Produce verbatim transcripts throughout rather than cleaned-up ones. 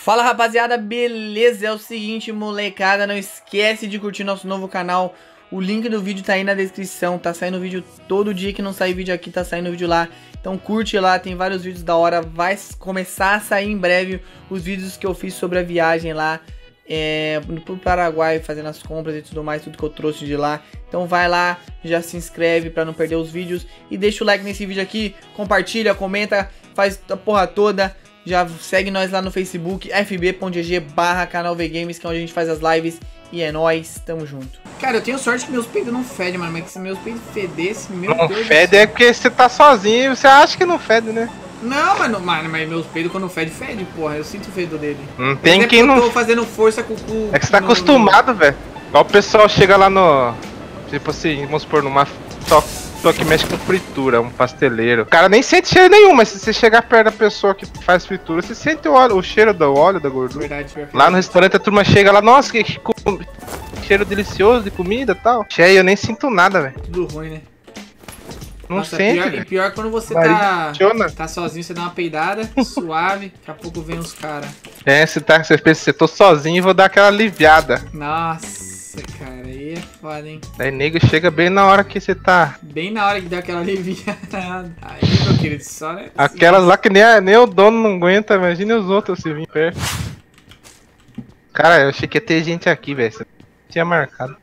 Fala rapaziada, beleza? É o seguinte, molecada, não esquece de curtir nosso novo canal. O link do vídeo tá aí na descrição, tá saindo vídeo todo dia. Que não sai vídeo aqui, tá saindo vídeo lá. Então curte lá, tem vários vídeos da hora. Vai começar a sair em breve os vídeos que eu fiz sobre a viagem lá é, pro Paraguai, fazendo as compras e tudo mais, tudo que eu trouxe de lá. Então vai lá, já se inscreve pra não perder os vídeos. E deixa o like nesse vídeo aqui, compartilha, comenta, faz a porra toda. Já segue nós lá no Facebook, f b ponto g g barra canal V Games, que é onde a gente faz as lives. E é nóis, tamo junto. Cara, eu tenho sorte que meus peidos não fedem, mano. Mas que se meus peidos fedessem, meu não Deus. Não fede é porque você tá sozinho e você acha que não fede, né? Não, mano, mano, mas meus peidos quando fede, fede, porra. Eu sinto o fedor dele. Não tem é quem não. Eu tô fazendo força com o cu. É que você tá no... acostumado, velho. Igual o pessoal chega lá no. Tipo assim, vamos supor, numa. Só que mexe com fritura, um pasteleiro. O cara nem sente cheiro nenhum, mas se você chegar perto da pessoa que faz fritura, você sente o, óleo, o cheiro do óleo, da gordura. Verdade, verdade. Lá no restaurante a turma chega lá, nossa, que, que cheiro delicioso de comida e tal. Cheio, eu nem sinto nada, velho. Tudo ruim, né? Não Nossa, sente, pior, véio. E pior quando você Mas tá, funciona. tá sozinho, você dá uma peidada, suave, daqui a pouco vem os caras. É, você tá, você pensa, você tô sozinho e vou dar aquela aliviada. Nossa, cara, aí é foda, hein? Daí nego chega bem na hora que você tá. Bem na hora que dá aquela aliviada. Aí, meu querido, só né? Aquelas lá que nem, a, nem o dono não aguenta, imagina os outros se vir perto. Cara, eu achei que ia ter gente aqui, velho. Você tinha marcado.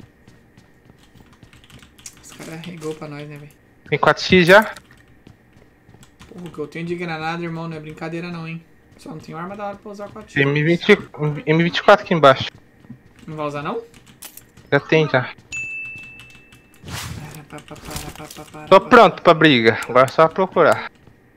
Os caras regou pra nós, né, velho? Tem quatro x já? Porra, o que eu tenho de granada, irmão, não é brincadeira não, hein? Só não tenho arma da hora pra usar quatro x. Tem M vinte, M vinte e quatro aqui embaixo. Não vai usar, não? Já tem, já. Tô pronto pra briga. Agora é só procurar.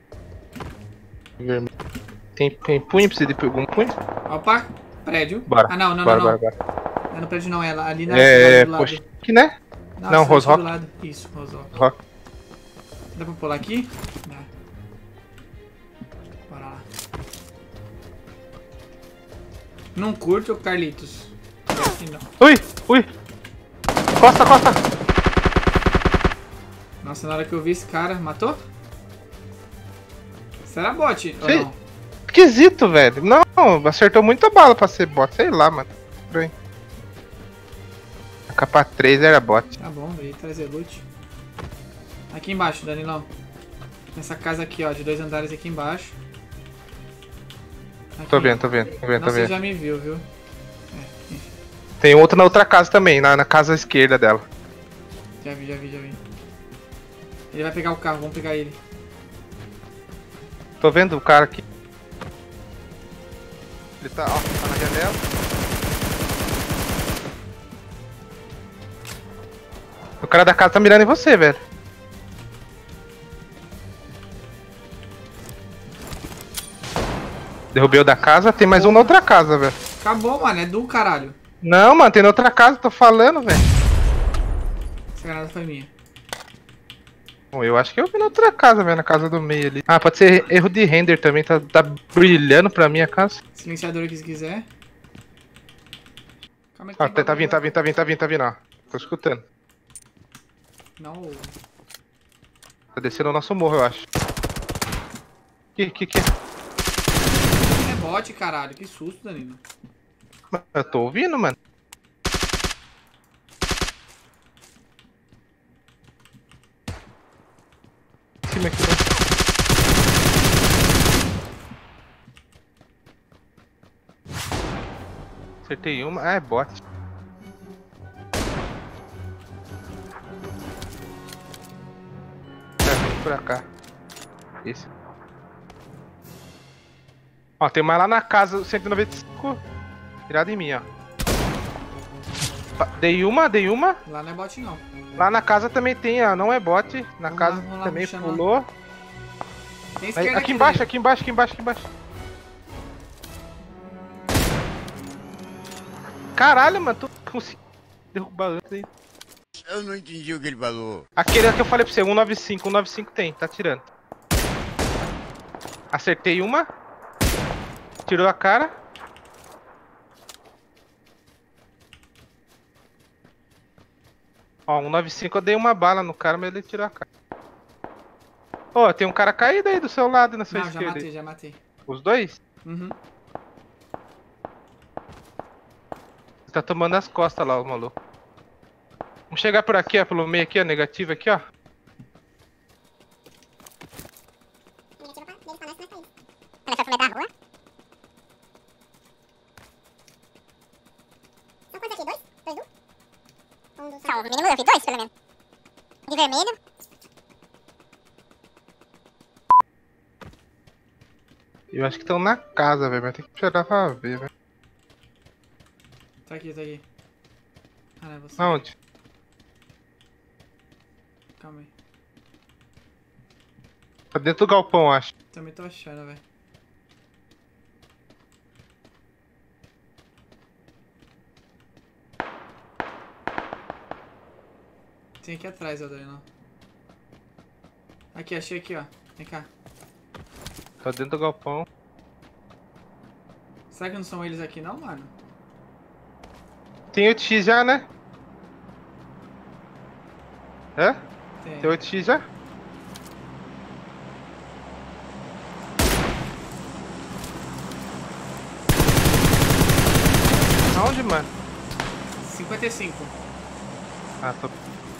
Tem, tem punho? Precisa de algum punho? Opa, prédio. Bora. Ah, não, não, bora, não, bora, não. bora. Não é no prédio não, é ali na É, do lado. poxa, aqui né? Nossa, Não, aqui Rose do Rock. lado. Isso, Rose Rock. Rock. Dá pra pular aqui? Dá. Bora lá. Não curto, Carlitos. Aqui não. Ui, ui. Costa, costa. Nossa, na hora que eu vi esse cara, matou? Será bot ou Sim. não? Esquisito, velho. Não, acertou muita bala pra ser bot. Sei lá, mano. Estranho. A capa três era bot. Tá bom, veio trazer loot. Aqui embaixo, Danilão. Nessa casa aqui, ó, de dois andares aqui embaixo. Aqui. Tô vendo, tô vendo, tô vendo, Não, tô você vendo. já me viu, viu? É, enfim. Tem outro na outra casa também, na, na casa esquerda dela. Já vi, já vi, já vi. Ele vai pegar o carro, vamos pegar ele. Tô vendo o cara aqui. Ele tá, ó, tá na janela. O cara da casa tá mirando em você, velho. Derrubei o da casa, tem mais um na outra casa, velho. Acabou, mano, é do caralho. Não, mano, tem na outra casa, tô falando, velho. Essa granada foi minha. Bom, eu acho que eu vi na outra casa, velho, na casa do meio ali. Ah, pode ser erro de render também, tá, tá brilhando pra mim a casa. Silenciador aqui se quiser. Calma aí, Ah, tem tá, tá bagulho vindo, tá lá. vindo, tá vindo, tá vindo, tá vindo, ó. Tô escutando. Não. Tá descendo o nosso morro, eu acho. Que, que, que? É bot, caralho. Que susto, Danilo. Eu tô ouvindo, mano. Em cima aqui, né? Acertei uma. Ah, é bot. Tá vindo pra cá. Esse. Ó, tem mais lá na casa cento e noventa e cinco. Virado em mim, ó. Dei uma, dei uma. Lá não é bot, não. Lá na casa também tem, ó. Não é bot. Na Vamos casa lá, vamos lá, também vamos chamar. pulou. Tem Aí, esquerda aqui embaixo, dele. aqui embaixo, aqui embaixo, aqui embaixo. Caralho, mano, tô conseguindo derrubar antes aí. Eu não entendi o que ele falou. Aquele que eu falei pra você, cento e noventa e cinco, cento e noventa e cinco tem, tá tirando. Acertei uma. Tirou a cara. Ó, cento e noventa e cinco eu dei uma bala no cara, mas ele tirou a cara. Ó, tem um cara caído aí do seu lado e na sua Não, já esquerda. matei, aí. já matei. Os dois? Uhum. Tá tomando as costas lá, o maluco. Vamos chegar por aqui, ó, pelo meio aqui, ó, negativo aqui, ó. Começou a fumar da rua. São quantos aqui? Dois? Dois do? Um do... São, mínimo eu vi dois, pelo menos. De vermelho. Eu acho que estão na casa, velho, mas tem que esperar pra ver, velho. Tá aqui, tá aqui. Ah, não é você. Aonde? Calma aí. Tá dentro do galpão, acho. Também tô achando, velho. Tem aqui atrás, Adriano. Aqui, achei aqui, ó. Vem cá. Tá dentro do galpão. Será que não são eles aqui não, mano? Tem o X já, né? É? Tem. Tem o X já? Aonde, mano? cinquenta e cinco. Ah, tô...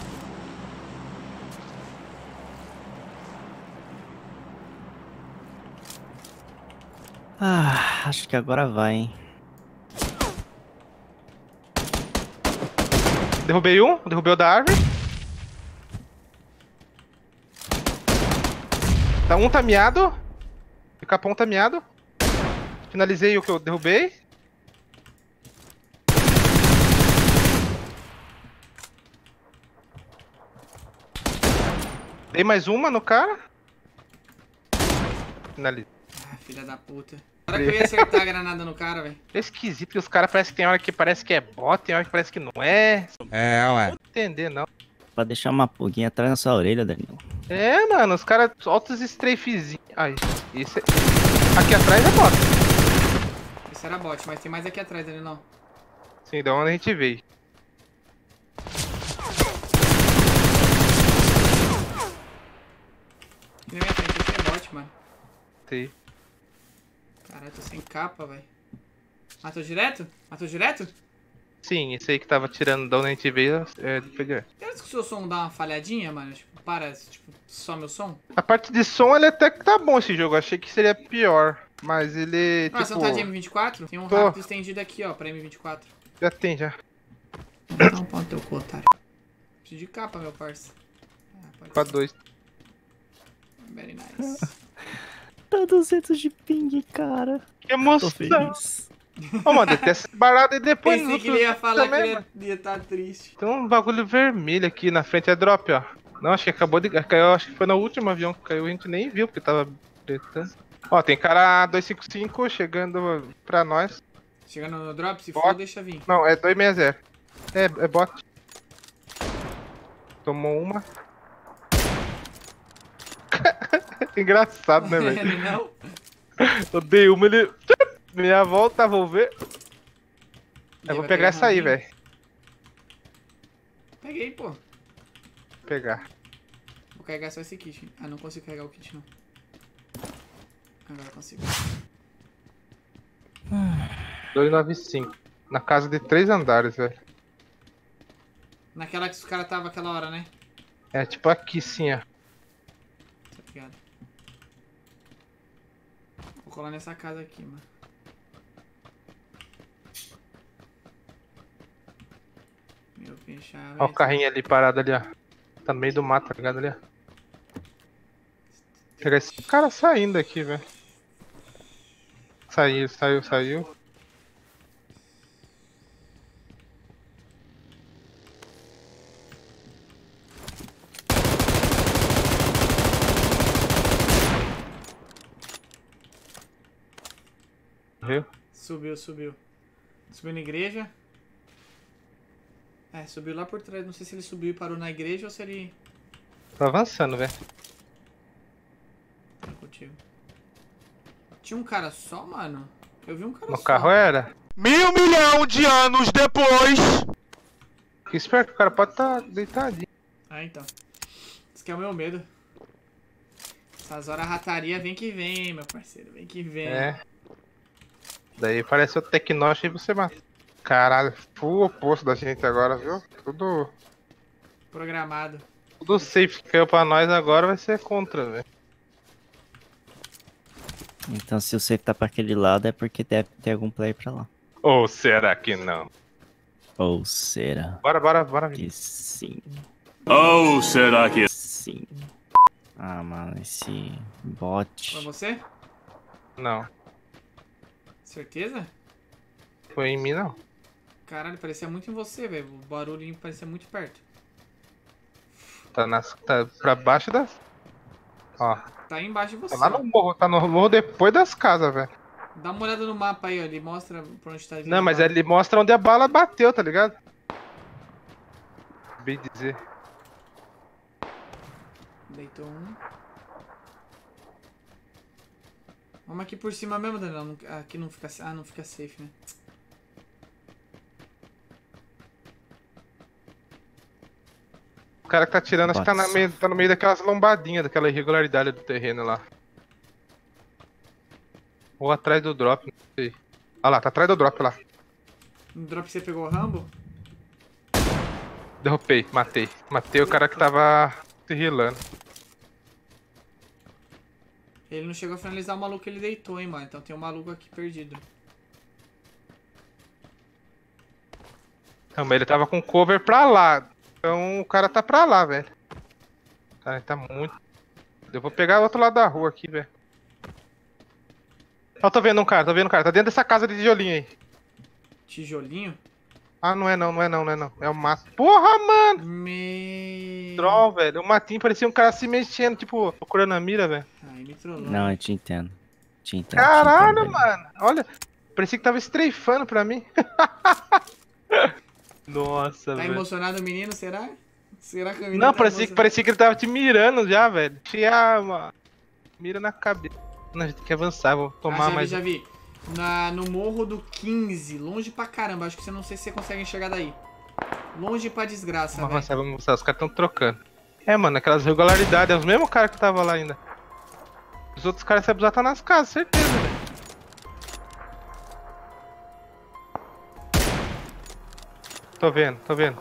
Ah, acho que agora vai, hein? Derrubei um, derrubei o da árvore. Tá um tá miado. O capão tá miado. Finalizei o que eu derrubei. Dei mais uma no cara. Finalizei. Ah, filha da puta. Será que eu ia acertar a granada no cara, velho? É esquisito que os caras parecem que tem hora que parece que é bot, tem hora que parece que não é. É, ué. Não entender, não. Pra deixar uma pulguinha atrás da sua orelha, Daniel. É, mano, os caras soltam os strafezinhos. Ai, isso é... Aqui atrás é bot. Esse era bot, mas tem mais aqui atrás dele, não. Sim, da onde a gente veio. Aqui na minha frente, aqui é bot, mano. Tem. Caralho, tô sem capa, velho. Matou direto? Matou direto? Sim, esse aí que tava tirando da onde a gente veio é de pegar. Será que o seu som dá uma falhadinha, mano? Tipo, para, tipo, some o som? A parte de som, ele até que tá bom esse jogo. Achei que seria pior. Mas ele, Ah, tipo... você não tá de M vinte e quatro? Tem um Tô. rápido estendido aqui, ó, pra M vinte e quatro. Já tem, já. Dá um pau no teu cu, otário. Preciso de capa, meu parça. Ah, pode Pra ser. dois. Very nice. Tá duzentos de ping, cara. Que Tô emoção. feliz. Ô, mano, tem essa barata e depois... Pensei no que ele ia outro falar também, que ele mano. ia, ia tá triste. Tem um bagulho vermelho aqui na frente, é drop, ó. Não, acho que acabou de... Caiu, acho que foi no último avião que caiu, a gente nem viu, porque tava... pretando. Ó, tem cara dois cinco cinco chegando pra nós. Chegando no drop, se Bot. for, deixa vir. Não, é dois seis zero. É, é bot. Tomou uma. Engraçado, né, velho? Ele não? Eu dei uma, ele... Minha volta, vou ver. Ele Eu vou vai pegar essa aí, rapidinho. velho. Peguei, pô. Vou pegar. Vou carregar só esse kit. Ah, não consigo carregar o kit, não. Agora eu consigo. dois nove cinco. Na casa de três andares, velho. Naquela que os caras tava aquela hora, né? É tipo aqui sim, ó. Tá ligado? Vou colar nessa casa aqui, mano. Meu fechar. Ó o carrinho ali parado ali, ó. Tá no meio do mato, tá ligado ali, ó. Pegar esse cara saindo aqui, velho. Saiu, saiu, saiu. Viu? Subiu, subiu. Subiu na igreja. É, subiu lá por trás. Não sei se ele subiu e parou na igreja ou se ele... Tô avançando, velho. Tá contigo. Tinha um cara só, mano? Eu vi um cara No só. carro era. Mil milhão de anos depois. Que esperto, o cara pode tá deitadinho. Ah, então. Isso que é o meu medo. Essas horas a rataria vem que vem, meu parceiro. Vem que vem. É. Daí parece o Tecnosh e você mata. Caralho, full oposto da gente agora, viu? Tudo. Programado. Tudo safe que caiu pra nós agora vai ser contra, velho. Então se o safe tá pra aquele lado é porque deve ter algum player pra lá. Ou será que não? Ou será Bora, bora, bora. que sim? Ou será que... Sim. Ah, mano, esse bot. Pra você? Não, Certeza? foi em mim não. Caralho, parecia muito em você, velho. O barulhinho parecia muito perto. Tá, nas, tá pra baixo das. Ó, Tá aí embaixo de você. tá lá no morro, tá no morro depois das casas, velho. Dá uma olhada no mapa aí, ó. Ele mostra pra onde tá vindo. Não, mas a bala. ele mostra onde a bala bateu, tá ligado? Bem dizer. Deitou um. Vamos aqui por cima mesmo, Daniel. Não- Aqui não fica... Ah, não fica safe, né? O cara que tá tirando, acho que tá, na Bots. meio, tá no meio daquelas lombadinhas, daquela irregularidade do terreno lá. Ou atrás do drop, não sei. Olha lá, tá atrás do drop lá. No drop você pegou o Rambo? Derrubei, matei. Matei o cara que tava se rilando. Ele não chegou a finalizar o maluco que ele deitou, hein, mano. Então tem um maluco aqui perdido. Não, mas ele tava com cover pra lá. Então o cara tá pra lá, velho. Cara, ele tá muito. Eu vou pegar o outro lado da rua aqui, velho. Ó, tô vendo um cara, tô vendo um cara. Tá dentro dessa casa de tijolinho aí. Tijolinho? Ah, não é não, não é não, não é não. É o mato. Porra, mano! Me... Troll, velho. O matinho parecia um cara se mexendo, tipo, procurando a mira, velho. Ai, me trollou. Não, eu te entendo. Te entendo. te Caralho, entendo, velho. mano. Olha, parecia que tava estreifando pra mim. Nossa, Tá velho. emocionado o menino, será? Será que o menino Não, tá parecia que, emocionado? parecia que ele tava te mirando já, velho. Tinha uma mira na cabeça. Não, a gente tem que avançar, vou tomar ah, já mais. vi, já vi. Na, no morro do quinze, longe pra caramba. Acho que você não sei se você consegue enxergar daí. Longe pra desgraça, Vamos velho. avançar, vamos avançar. Os caras tão trocando. É, mano, aquelas regularidades. É os mesmos caras que tava lá ainda. Os outros caras, se abusar, tá nas casas, certeza, velho. Tô vendo, tô vendo.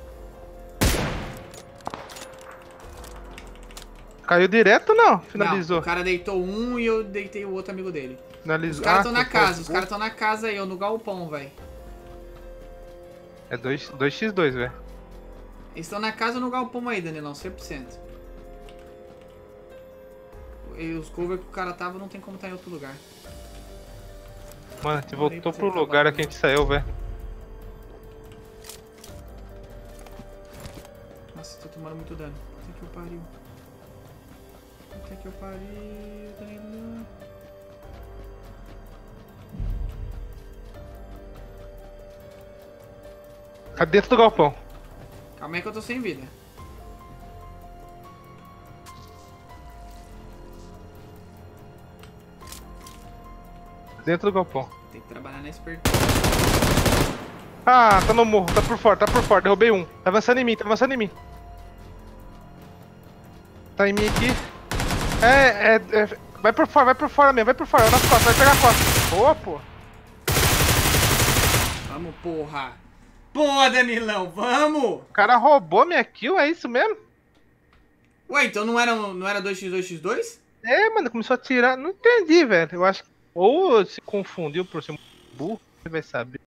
Caiu direto não? Finalizou. Não, o cara deitou um e eu deitei o outro amigo dele. Os Finalizou. caras Ah, tão na tô- casa, os caras tão na casa aí, ó, no galpão, velho. É dois por dois, velho. Eles estão na casa ou no galpão aí, Danilão, cem por cento. E os cover que o cara tava não tem como estar em outro lugar. Mano, a gente Demorei voltou pra pro acertar lugar a bala. que a gente saiu, velho. Nossa, tô tomando muito dano. Puta que eu pariu. Puta que eu pariu, Danilão. Tá dentro do galpão. Calma aí que eu tô sem vida. Dentro do galpão. Tem que trabalhar na esperteza. Ah, tá no morro, tá por fora, tá por fora, derrubei um. Tá avançando em mim, tá avançando em mim. Tá em mim aqui. É, é, é. Vai por fora, vai por fora mesmo, vai por fora, nas costas, vai pegar a costa. Boa, pô. Vamos, porra. Boa, Danilão, vamos! O cara roubou minha kill, é isso mesmo? Ué, então não era, não era dois por dois por dois? É, mano, começou a tirar. Não entendi, velho. Eu acho que. Ou se confundiu por ser um burro, você vai saber.